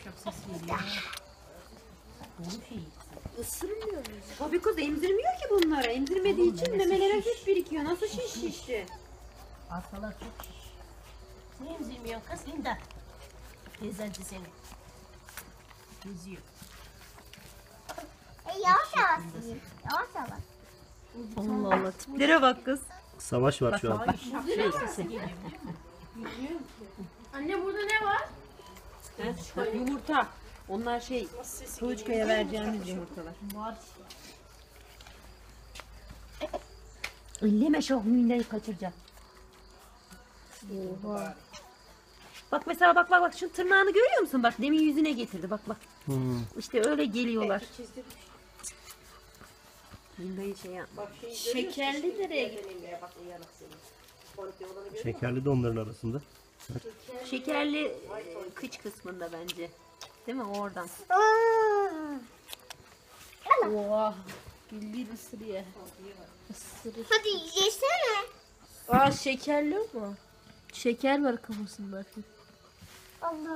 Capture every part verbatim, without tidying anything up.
çok ses veriyor. Dolu şey. Isırmıyor mu? Tabii kız emzirmiyor ki bunları. Emzirmediği Oğlum, için memesi memeler şiş. hiç birikiyor. Nasıl şiş şişti? Arkalar çok şiş. Niye emzirmiyorsun kız Linda? Gezeldi seni. Geziyor. E, yavaş yavaş yiyin. Yavaş yavaş. Allah Allah. Tiplere bak kız. Savaş var şu an. Bak şey sesi geliyor biliyor musun? Anne burada ne var? Ha, yumurta. Onlar şey, Kılıçkaya vereceğimiz yumurtalar. Var. Elleme şu mineyi kaçıracağım. Oha. Bak mesela bak bak bak şu tırnağını görüyor musun? Bak demin yüzüne getirdi bak bak. Hmm. İşte öyle geliyorlar. Mindayı şey yapma. Şekerli nereye gitti? Şekerli de onların arasında. Şekerli e, kıç kısmında bence. Değil mi? Oradan. Oha. Bildiğin ısırıyor. Isırır. Hadi yesene. Aa şekerli mu? Şeker var kafasında. Allah.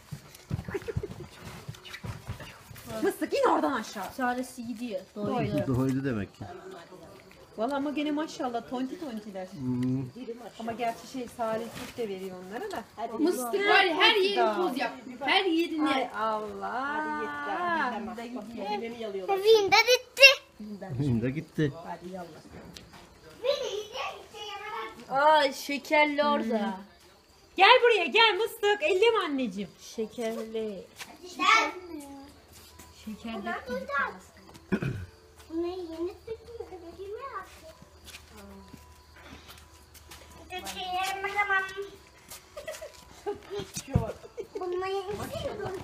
Mıstık in oradan aşağı. Bir tanesi gidiyor. Doydu. Doydu. Doydu demek ki. Valla ama gene maşallah tonti tontiler. Hmm. Ama gerçi şey Salih süt de veriyor onlara da. Mıstık var ya, her yerini toz yap. Her Ay yerini. Allah. Vinda gitti. Şimdi gitti. Vinda gitti. Aa şekerli orada. Gel buraya gel Mıstık. Elleme anneciğim. Şekerli. Sen. Şeker Ben burada. Bunu yeni tuttum. Kime yaptı? Dökeyim bakalım. Bununla yeni tuttum.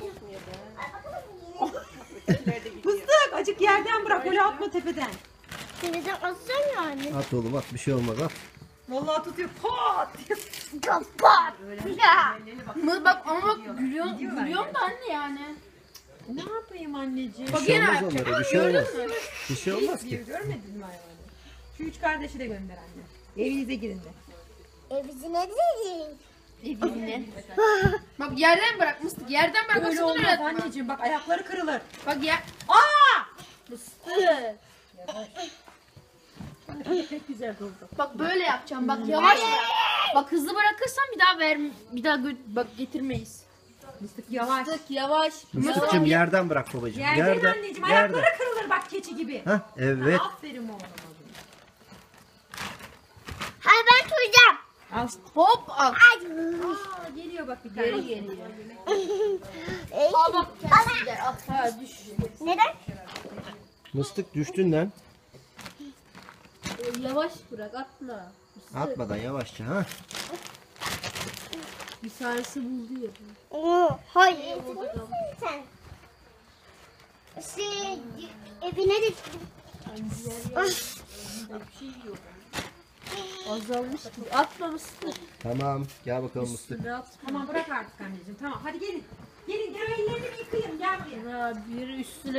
Mıstık acık yerden bırak öyle atma tepeden. Neden atsana yani? At oğlum at, bir şey olmaz at. Vallahi tutuyor pat. Kapat. Ya. Mı bak ama bak gülüyorum, gülüyorum da anne yani. Ne yapayım anneciğim? Bir şey olmaz onlara, bir şey olmaz. Bir şey olmaz Diyor, ki. görmedin mi hayvanı? Şu üç kardeşi de gönder anne. Evinize girin de. E bizi ne dedi? Evine. Bak yerden bırak Mıstık, yerden bırak. Öyle Nasıl olmaz öğretme? anneciğim bak ayakları kırılır. Bak ya. Aa! Mıstık. Pek güzel oldu. Bak böyle yapacağım. Bak yavaş bırak. Bak hızlı bırakırsan bir daha ver, bir daha gö- bak getirmeyiz. Mıstık yavaş. Mıstık yavaş. Mıstıkçım yerden bırak babacığım. Yerden, Yerden. anneciğim Yerden. ayakları kırılır bak keçi gibi. Hah evet. Aferin oğlum. Hayır ben tutacağım. Al. Hop al. Ay. Aa, geliyor bak bir tane. Geri geliyor. Ey. Al bak kendisi gider. Al. Ha düş. Neden? Mıstık düştün lan. Ee, Yavaş bırak, atma. Mıstık. Atmadan yavaşça ha. Bir tanesi buldu ya. Oo, hayır. Sen. Şey, evine de Azalmış ki. Atma Mıstık. Tamam gel bakalım Mıstık. Üstüne atma. Tamam bırak artık anneciğim. Tamam hadi gelin. Gelin gel ellerini bir yıkayın gel buraya. Ha, biri üstüne